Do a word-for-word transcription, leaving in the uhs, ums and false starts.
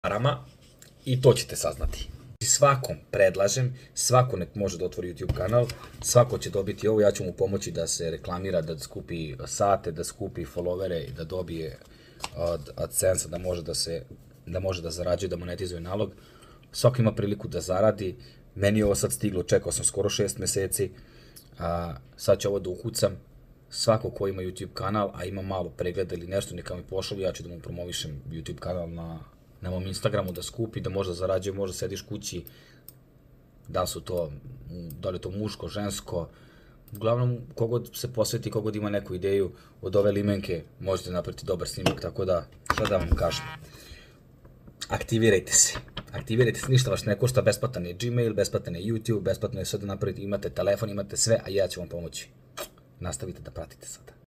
parama i to ćete saznati. Svakom predlažem, svako nek može da otvori YouTube kanal, svako će dobiti ovo, ja ću mu pomoći da se reklamira, da skupi sate, da skupi followere i da dobije od AdSense-a, da može da se, da može da zarađuje, da monetizuje nalog. Svako ima priliku da zaradi, meni je ovo sad stiglo, čekao sam skoro šest meseci, a sad ću ovo da ukucam, svako ko ima YouTube kanal, a ima malo pregleda ili nešto, neka mi pošalju, ja ću da mu promovišem YouTube kanal na na mom Instagramu, da skupi, da možda zarađuje, možda sediš kući, da su to, da li je to muško, žensko, uglavnom, kogod se posveti, kogod ima neku ideju od ove limenke, možete napraviti dobar snimak, tako da, šta da vam kažem, aktivirajte se, aktivirajte se, ništa vas ne košta, besplatan je Gmail, besplatan je YouTube, besplatno je sve da napravite, imate telefon, imate sve, a ja ću vam pomoći. Nastavite da pratite sada.